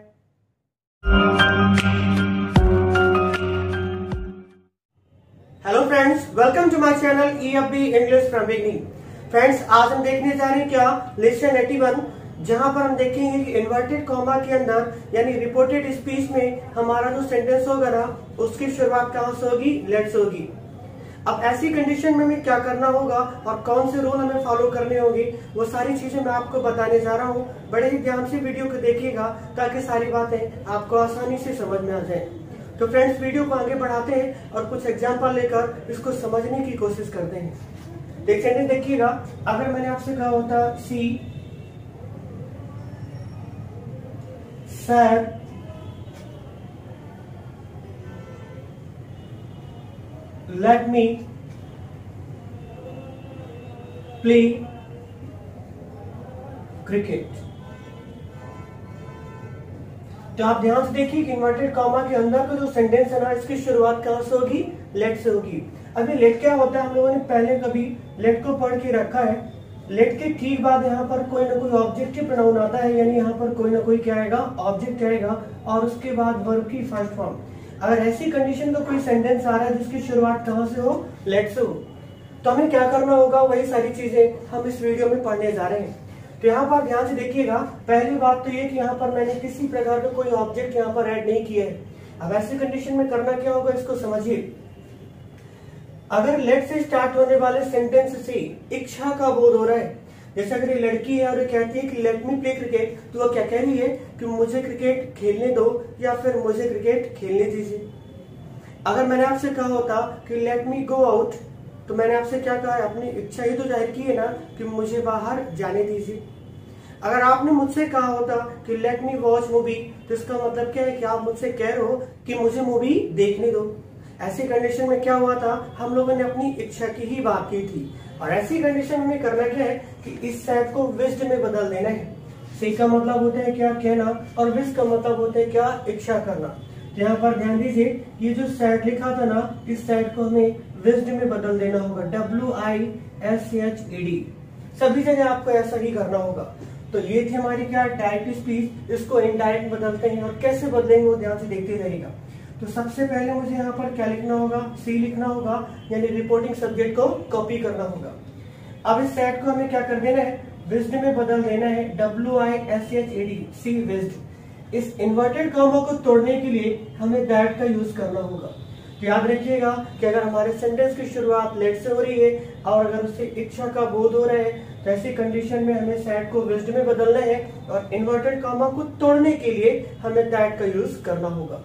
Hello friends, welcome to my channel E F B English from beginning. Friends, आज हम देखने जा रहे हैं क्या, लेसन इक्यासी, जहां पर हम देखेंगे कि इन्वर्टेड कॉमा के अंदर यानी रिपोर्टेड स्पीच में हमारा जो सेंटेंस होगा ना उसकी शुरुआत कहां से होगी, लेट से होगी। अब ऐसी कंडीशन में हमें क्या करना होगा और कौन से रूल हमें फॉलो करने होंगे वो सारी चीजें मैं आपको बताने जा रहा हूँ। बड़े ही ध्यान से वीडियो को देखिएगा ताकि सारी बातें आपको आसानी से समझ में आ जाए। तो फ्रेंड्स, वीडियो को आगे बढ़ाते हैं और कुछ एग्जाम्पल लेकर इसको समझने की कोशिश करते हैं। एक सेंटेंस देखिएगा, अगर मैंने आपसे कहा होता she sir let me play cricket. तो आप ध्यान से देखिए कि इन्वर्टेड कॉमा के अंदर का जो सेंटेंस है ना इसकी शुरुआत कहां से होगी, लेट से होगी। अभी लेट क्या होता है, हम लोगों ने पहले कभी लेट को पढ़ के रखा है। लेट के ठीक बाद यहाँ पर कोई ना कोई ऑब्जेक्टिव प्रोनाउन आता है, यानी यहाँ पर कोई ना कोई क्या आएगा, ऑब्जेक्ट आएगा और उसके बाद वर्ब की फर्स्ट फॉर्म। अगर ऐसी कंडीशन का कोई सेंटेंस आ रहा है जिसकी शुरुआत कहां से हो, लेट से हो, तो हमें क्या करना होगा, वही सारी चीजें हम इस वीडियो में पढ़ने जा रहे हैं। तो यहाँ पर ध्यान से देखिएगा, पहली बात तो ये कि यहाँ पर मैंने किसी प्रकार का कोई ऑब्जेक्ट यहाँ पर ऐड नहीं किया है। अब ऐसी कंडीशन में करना क्या होगा, इसको समझिए। अगर लेट से स्टार्ट होने वाले सेंटेंस से इच्छा का बोध हो रहा है, जैसे अगर ये लड़की है और ये कहती है कि लेट मी प्ले क्रिकेट, तो वो क्या कह रही है कि मुझे क्रिकेट खेलने दो या फिर मुझे क्रिकेट खेलने दीजिए। अगर मैंने आपसे कहा होता कि लेट मी गो आउट, तो मैंने आपसे क्या कहा है, अपनी इच्छा ही तो जाहिर की है ना कि मुझे बाहर जाने दीजिए। अगर आपने मुझसे कहा होता कि लेट मी वॉच मूवी, तो इसका मतलब क्या है कि आप मुझसे कह रहे हो कि मुझे मूवी देखने दो। ऐसी कंडीशन में क्या हुआ था, हम लोगों ने अपनी इच्छा की ही बात की थी। और ऐसी कंडीशन में करना क्या है कि इस सेट को विश्ड में बदल देना है। सी का मतलब होता है क्या, कहना, और विश का मतलब होता है क्या, इच्छा करना। यहाँ पर ध्यान दीजिए, ये जो सेट लिखा था ना, इस सेट को हमें विश्ड में बदल देना होगा, W I S H E D. सभी जगह आपको ऐसा ही करना होगा। तो ये थी हमारी क्या, डायरेक्ट स्पीच। इसको इनडायरेक्ट बदलते हैं और कैसे बदलेंगे वो ध्यान से देखते रहेगा। तो सबसे पहले मुझे यहाँ पर क्या लिखना होगा, सी लिखना होगा, यानी रिपोर्टिंग सब्जेक्ट को कॉपी करना होगा। अब इस सेट को हमें क्या कर देना है, विज्ड में बदल देना है, W I S H A D, she wished. इस इन्वर्टेड कॉमा को तोड़ने के लिए हमें दैट का यूज करना होगा। तो याद रखिएगा कि अगर हमारे सेंटेंस की शुरुआत लेट से हो रही है और अगर उससे इच्छा का बोध हो रहा है, तो ऐसी कंडीशन में हमें सेट को विज्ड में बदलना है और इन्वर्टेड कॉमा को तोड़ने के लिए हमें दैट का यूज करना होगा।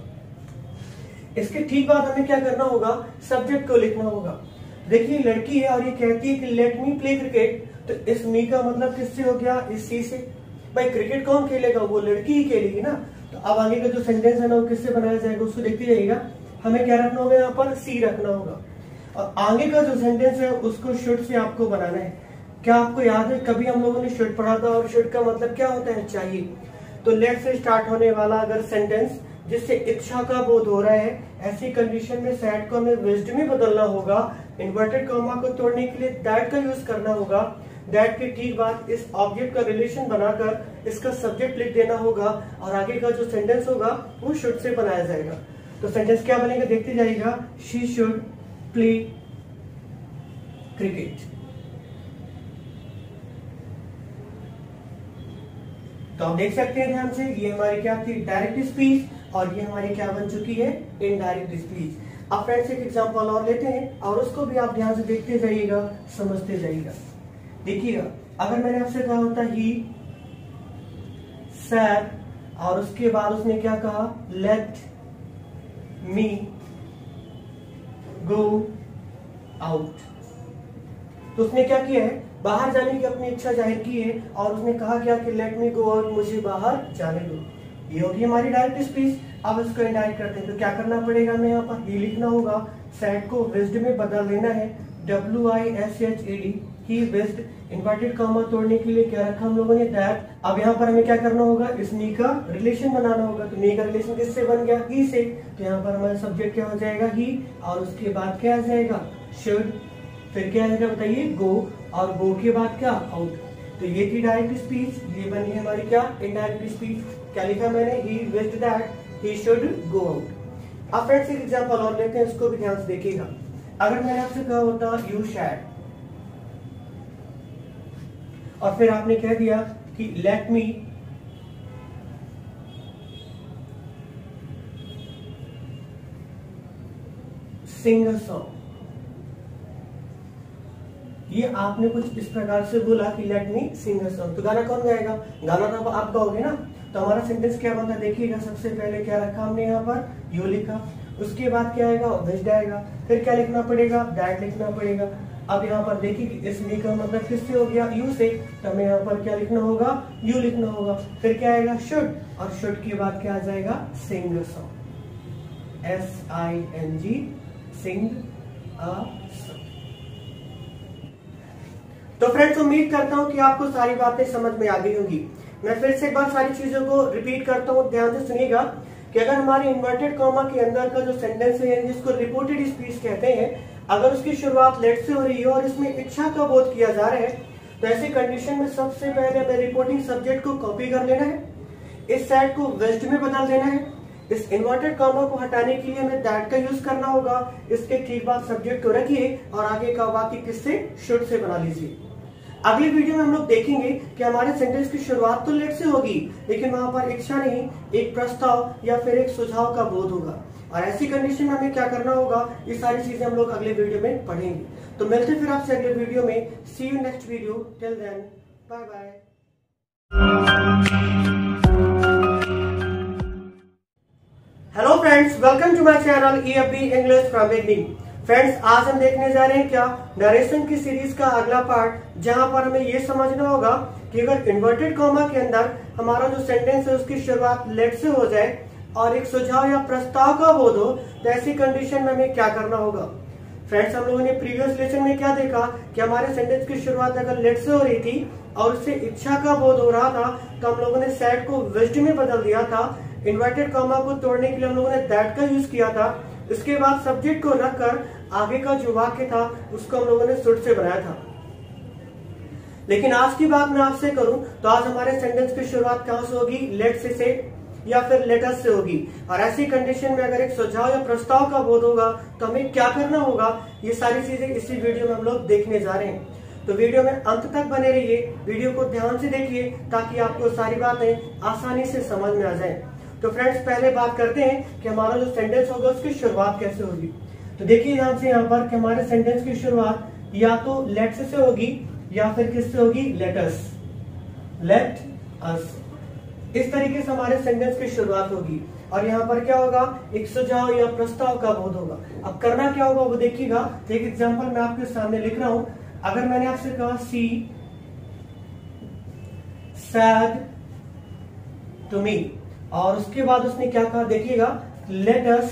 इसके ठीक बाद हमें क्या करना होगा, सब्जेक्ट को लिखना होगा। देखिए लड़की है और ये कहती है कि लेट मी प्ले क्रिकेट, तो इस मी का मतलब किससे हो गया, इस सी से। भाई क्रिकेट कौन खेलेगा, वो लड़की ही खेलेगी ना। तो अब आगे का जो सेंटेंस है ना वो किससे बनाया जाएगा, उसको देखते जाइएगा। हमें क्या रखना होगा, यहाँ पर सी रखना होगा और आगे का जो सेंटेंस है उसको शुड से आपको बनाना है। क्या आपको याद है कभी हम लोगों ने शुड पढ़ा था और शुड का मतलब क्या होता है, चाहिए। तो लेट से स्टार्ट होने वाला अगर सेंटेंस जिससे इच्छा का बोध हो रहा है, ऐसी कंडीशन में सेट को हमें विज्ड में बदलना होगा। इन्वर्टेड कॉमा को तोड़ने के लिए दैट का यूज करना होगा। दैट के ठीक बाद इस ऑब्जेक्ट का रिलेशन बनाकर इसका सब्जेक्ट लिख देना होगा और आगे का जो सेंटेंस होगा वो शुड से बनाया जाएगा। तो सेंटेंस क्या बनेगा, देखते जाइएगा। She should play cricket. तो आप देख सकते हैं ध्यान से, ये हमारी क्या थी, डायरेक्ट स्पीच। और ये हमारी क्या बन चुकी है, इनडायरेक्ट स्पीच। अब फ्रेंड्स एक एग्जांपल और लेते हैं और उसको भी आप ध्यान से देखते जाइएगा, समझते जाइएगा। देखिएगा, अगर मैंने आपसे कहा होता ही सैड और उसके बाद उसने क्या कहा, लेट मी गो आउट, तो उसने क्या किया है, बाहर जाने की अपनी इच्छा जाहिर की है और उसने कहा क्या कि लेट मी गो आउट, मुझे बाहर जाने दो। ये होगी हमारी डायरेक्ट स्पीच। अब इसको इनडायरेक्ट करते हैं तो क्या करना पड़ेगा, हमें यहाँ पर ही लिखना होगा, सैड को विज्ड में बदल देना है, W I S H A D, he wished. Inverted comma तोड़ने के लिए क्या रखा हम लोगों ने, दैट। अब यहाँ पर हमें क्या करना होगा, इस नी का रिलेशन बनाना होगा। तो नी का रिलेशन किससे बन गया, ही से। तो यहाँ पर हमारा सब्जेक्ट क्या हो जाएगा, ही, और उसके बाद क्या आ जाएगा, शुड। फिर क्या आएगा बताइए, गो, और गो के बाद क्या, आउट। तो ये थी डायरेक्ट स्पीच, ये बनी हमारी क्या, इनडायरेक्ट स्पीच। क्या लिखा मैंने, he wished that he should go out. अब फ्रेंड्स एक एग्जांपल और लेते हैं, इसको भी ध्यान से देखिएगा। अगर मैंने आपसे कहा होता यू शैड और फिर आपने कह दिया कि let me Singh a song, ये आपने कुछ इस प्रकार से बोला कि let me Singh a song, तो गाना कौन गाएगा, गाना तो आप गाओगे ना। तो हमारा सेंटेंस क्या बनता है, देखिएगा, सबसे पहले क्या रखा हमने यहाँ पर, यू लिखा, उसके बाद क्या आएगा, विज्ड आएगा, फिर क्या लिखना पड़ेगा, दैट लिखना पड़ेगा। अब यहाँ पर देखिए इस मी का मतलब किससे हो गया, यू से, तो हमें यहाँ पर क्या लिखना होगा, यू लिखना होगा। फिर क्या आएगा, शुड, और शुड के बाद क्या आ जाएगा, sing a song, S I N G, sing a song. तो फ्रेंड्स उम्मीद करता हूं कि आपको सारी बातें समझ में आ गई होंगी। मैं फिर से एक बार सारी चीजों को रिपीट करता हूं, ध्यान से सुनिएगा कि अगर हमारे इन्वर्टेड कॉमा के अंदर का जो सेंटेंस है जिसको रिपोर्टेड स्पीच कहते हैं, अगर उसकी शुरुआत लेट से हो रही है और इसमें इच्छा का बोध किया जा रहा है, तो ऐसी कंडीशन में सबसे पहले हमें रिपोर्टिंग सब्जेक्ट को कॉपी कर लेना है, इस सैड को विज्ड में बदल देना है, इस इन्वर्टेड कॉमा को हटाने के लिए हमें दैट का यूज करना होगा, इसके ठीक बाद सब्जेक्ट को रखिए और आगे का वाक्य किससे, शुड से बना लीजिए। अगली वीडियो में हम लोग देखेंगे कि हमारे सेंटेंस की शुरुआत तो लेट से होगी, लेकिन वहां पर इच्छा नहीं, एक प्रस्ताव या फिर एक सुझाव का बोध होगा, और ऐसी कंडीशन में हमें क्या करना होगा, ये सारी चीजें हम लोग अगले वीडियो में पढ़ेंगे। तो मिलते फिर आपसे अगले वीडियो में। See you next video, till then bye bye. Hello friends, welcome to my channel E F B English from beginning. Friends आज हम देखने जा रहे हैं क्या, नरेशन की सीरीज का अगला पार्ट, जहां पर हमें ये समझना होगा कि अगर इन्वर्टेड कॉमा के अंदर हमारा जो सेंटेंस है उसकी शुरुआत लेट से हो जाए और एक सुझाव या प्रस्ताव का बोध हो, तो ऐसी कंडीशन में हमें क्या करना होगा। फ्रेंड्स हम लोगों ने प्रीवियस लेसन में क्या देखा कि हमारे सेंटेंस की शुरुआत अगर लेट से हो रही थी और उससे इच्छा का बोध हो रहा था, तो हम लोगों ने सैड को विज्ड में बदल दिया था, इन्वर्टेड कॉमा को तोड़ने के लिए हम लोगों ने दैट का यूज किया था, इसके बाद सब्जेक्ट को रखकर आगे का जो वाक्य था उसको हम लोगों ने शुड से बनाया था। लेकिन आज की बात मैं आपसे करूं तो आज हमारे सेंटेंस की शुरुआत कहां से होगी, लेट से, से या फिर लेटस से होगी, और ऐसी कंडीशन में अगर एक सुझाव या प्रस्ताव का बोध होगा तो हमें क्या करना होगा, ये सारी चीजें इसी वीडियो में हम लोग देखने जा रहे हैं। तो वीडियो में अंत तक बने रहिए, वीडियो को ध्यान से देखिए ताकि आपको सारी बातें आसानी से समझ में आ जाए। तो फ्रेंड्स पहले बात करते हैं कि हमारा जो सेंटेंस होगा उसकी शुरुआत कैसे होगी। तो देखिए ध्यान से यहाँ पर कि हमारे सेंटेंस की शुरुआत या तो लेट से होगी या फिर किससे होगी, लेटस, लेट अस, इस तरीके से हमारे सेंटेंस की शुरुआत होगी। और यहाँ पर क्या होगा, एक सुझाव या प्रस्ताव का बोध होगा। अब करना क्या होगा वो देखिएगा। एक एग्जांपल मैं आपके सामने लिख रहा हूं। अगर मैंने आपसे कहा सी सैड टू मी, और उसके बाद उसने क्या कहा, देखिएगा, लेट अस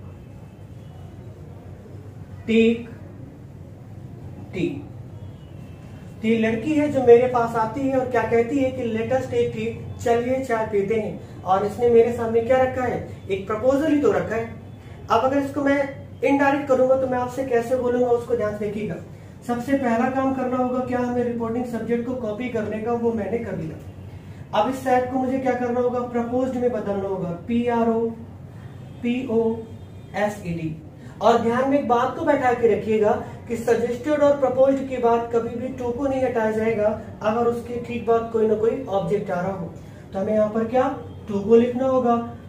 टेक टी। तो ये लड़की है जो मेरे पास आती है और क्या कहती है कि लेट अस टेक टी, चलिए चाय पीते हैं, और इसने मेरे सामने क्या रखा है, एक प्रपोजल ही तो रखा है। अब अगर इसको मैं इनडायरेक्ट करूंगा तो मैं आपसे कैसे बोलूंगा, उसको ध्यान से देखिएगा। सबसे पहला काम करना होगा क्या, हमें रिपोर्टिंग सब्जेक्ट को कॉपी करने का, वो मैंने कर लिया। अब इस सैड को मुझे क्या करना होगा, प्रपोज्ड में बदलना होगा, P R O P O S E D. और ध्यान में एक बात को बैठा के रखिएगा कि सजेस्टेड और प्रपोज्ड के बाद कभी भी टू को नहीं हटाया जाएगा अगर उसके ठीक बाद कोई ना कोई ऑब्जेक्ट आ रहा हो। तो हमें यहाँ पर क्या, टू को लिखना होगा,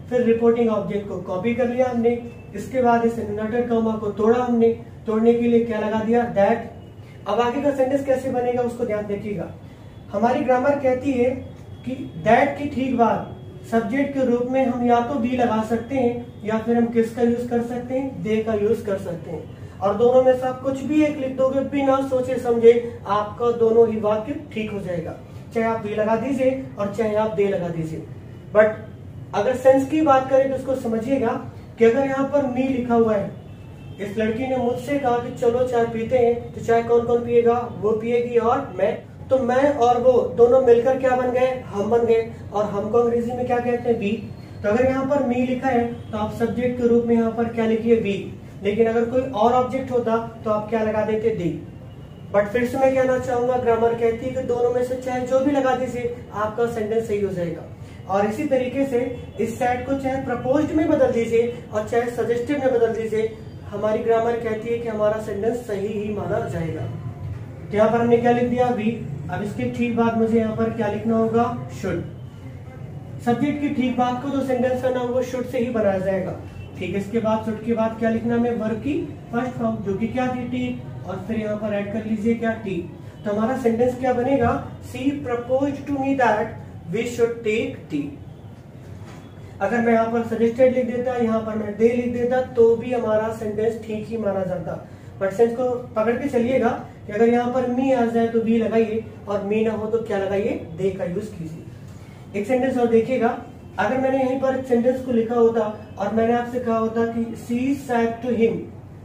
फिर रिपोर्टिंग ऑब्जेक्ट को कॉपी कर लिया हमने, इसके बाद इस इन्वर्टेड कॉमा को तोड़ा हमने, तोड़ने के लिए क्या लगा दिया, दैट। अब आगे का सेंटेंस कैसे बनेगा उसको ध्यान देखिएगा। हमारी ग्रामर कहती है कि दैट की ठीक बाद सब्जेक्ट के रूप में हम या तो बी लगा सकते हैं या फिर हम किसका यूज कर सकते हैं, दे का यूज कर सकते हैं। और दोनों में से आप कुछ भी एक लिख दोगे बिना सोचे समझे, आपका दोनों ही वाक्य ठीक हो जाएगा। चाहे आप बी लगा दीजिए और चाहे आप दे लगा दीजिए। बट अगर सेंस की बात करें तो उसको समझिएगा कि अगर यहाँ पर मी लिखा हुआ है, इस लड़की ने मुझसे कहा कि चलो चाय पीते हैं, तो चाय कौन कौन पिएगा, वो पिएगी और मैं। तो मैं और वो दोनों मिलकर क्या बन गए, हम बन गए। और हम को अंग्रेजी में क्या कहते हैं, वी। तो अगर यहाँ पर मी लिखा है तो आप सब्जेक्ट के रूप में यहाँ पर क्या लिखिए, वी। लेकिन अगर कोई और ऑब्जेक्ट होता तो आप क्या लगा देते, दी। बट फिर से मैं कहना चाहूंगा, ग्रामर कहती है कि दोनों में से चाहे जो भी लगा दीजिए, आपका सेंटेंस सही हो जाएगा। और इसी तरीके से इस सेट को चाहे प्रपोज्ड में बदल दीजिए और चाहे सजेस्टेड में बदल दीजिए, हमारी ग्रामर कहती है कि हमारा सेंटेंस सही ही माना जाएगा। तो यहाँ पर हमने क्या लिख दिया, वी। अब इसके ठीक बाद मुझे यहाँ पर क्या लिखना होगा, शुड। सब्जेक्ट की ठीक बात को जो सेंटेंस का नाम वो शुड से ही बनाया जाएगा। ठीक है, इसके बाद शुड के बाद क्या लिखना है, वर्ब की फर्स्ट फॉर्म जो कि क्या थी, टी। और फिर यहाँ पर ऐड कर लीजिए क्या, टी। तो हमारा सेंटेंस क्या बनेगा, she proposed to me that we should take tea. अगर मैं यहाँ पर सजेस्टेड लिख देता, यहाँ पर मैं दे लिख देता, तो भी हमारा सेंटेंस ठीक ही माना जाता। बट सेंस को पकड़ के चलिएगा कि अगर यहाँ पर मी आ जाए तो बी लगाइए और मी ना हो तो क्या लगाइए, दे का यूज कीजिए। एक सेंटेंस और देखिएगा, अगर मैंने यहीं पर सेंटेंस को लिखा होता और मैंने आपसे कहा होता कि she said to him,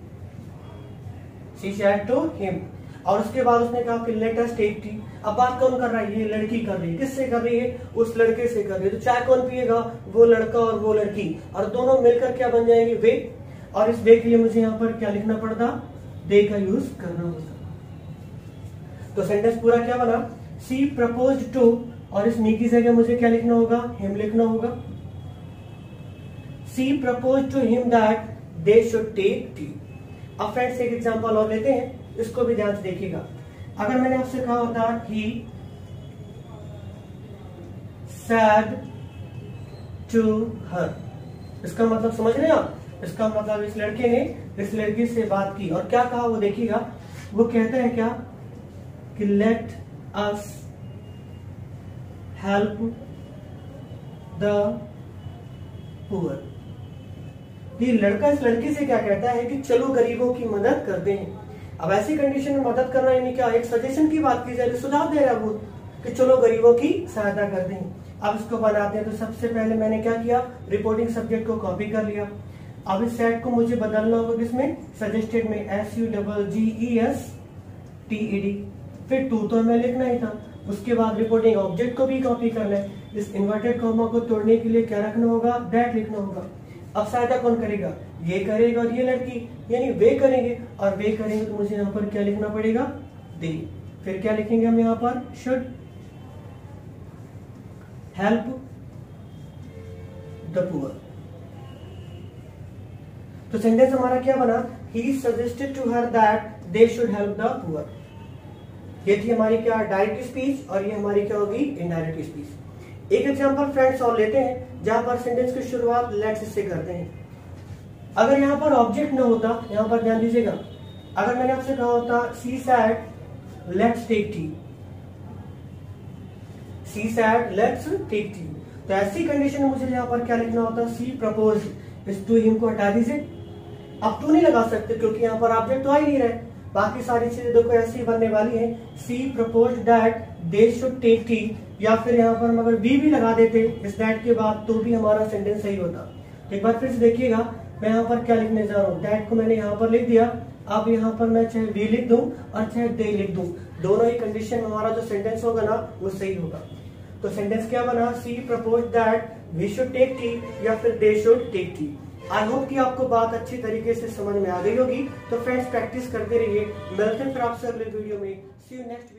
she said to him, और उसके बाद उसने कहा कि लेट अस टेक टी। अब बात कौन कर रहा है, ये लड़की कर रही है। किससे कर रही है, उस लड़के से कर रही है। तो चाय कौन पिएगा, वो लड़का और वो लड़की, और दोनों मिलकर क्या बन जाएंगे, वे। और इस वे के लिए मुझे यहाँ पर क्या लिखना पड़ता, दे का यूज करना होता। तो सेंटेंस पूरा क्या बना, सी प्रपोज्ड टू, और इस मी की जगह मुझे क्या लिखना होगा, हिम लिखना होगा। She proposed to him that they should take tea. अब फ्रेंड्स एक एग्जांपल और लेते हैं, इसको भी ध्यान से देखिएगा। अगर मैंने आपसे कहा होता ही सैड टू हर, इसका मतलब समझ रहे हैं आप, इसका मतलब इस लड़के ने इस लड़की से बात की और क्या कहा वो देखिएगा। वो कहते हैं क्या कि let us help the poor. ये लड़का इस लड़की से क्या कहता है कि चलो गरीबों की मदद करते हैं। अब ऐसी कंडीशन में मदद करना यानी क्या, एक सजेशन की बात की जा रही, सुझाव दे रहा है वो कि चलो गरीबों की सहायता करते हैं। अब इसको बनाते हैं तो सबसे पहले मैंने क्या किया, रिपोर्टिंग सब्जेक्ट को कॉपी कर लिया। अब इस सेट को मुझे बदलना होगा किसमें, सजेस्टेड में, S U double G E S T E D. फिर टू तो हमें लिखना ही था। उसके बाद रिपोर्टिंग ऑब्जेक्ट को भी कॉपी करना है। इस इन्वर्टेड कॉमा को तोड़ने के लिए क्या रखना होगा, दैट लिखना होगा। अब सहायता कौन करेगा, ये करेगा और ये लड़की, यानी वे करेंगे, और वे करेंगे तो मुझे यहाँ पर क्या लिखना पड़ेगा, दे। फिर क्या लिखेंगे हम यहाँ पर, शुड हेल्प द पुअर। तो सेंटेंस हमारा क्या बना, he suggested to her that they should help the poor. ये थी हमारी क्या, डायरेक्ट स्पीच, और ये हमारी क्या होगी, इनडायरेक्ट स्पीच। एक एग्जांपल फ्रेंड्स और लेते हैं जहां पर सेंटेंस की शुरुआत लेट्स से करते हैं। अगर यहाँ पर ऑब्जेक्ट न होता, यहाँ पर ध्यान दीजिएगा, अगर मैंने आपसे कहा होता she said let's take tea, she said let's take tea, तो ऐसी कंडीशन में मुझे यहाँ पर क्या लिखना होता, सी प्रपोज, इस टू हिम को हटा दीजिए। अब टू नहीं लगा सकते क्योंकि यहाँ पर ऑब्जेक्ट तो आ ही नहीं रहे। बाकी सारी चीजें देखो ऐसी बनने वाली है, she propose that they should take tea, या फिर यहाँ पर हम अगर बी भी लगा देते इस दैट के बाद तो भी हमारा सेंटेंस सही होता। एक बार फिर से देखिएगा, मैं यहाँ पर क्या लिखने जा रहा हूँ, दैट को मैंने यहाँ पर लिख दिया। अब यहाँ पर मैं चाहे बी लिख दूं और चाहे दे लिख दूं, दोनों ही कंडीशन में हमारा जो सेंटेंस होगा ना वो सही होगा। तो सेंटेंस क्या बना, she propose that we should take tea या फिर they should take tea. I hope कि आपको बात अच्छी तरीके से समझ में आ गई होगी। तो फ्रेंड्स प्रैक्टिस करते रहिए, मिलते हैं फिर आपसे अगले वीडियो में। See you next.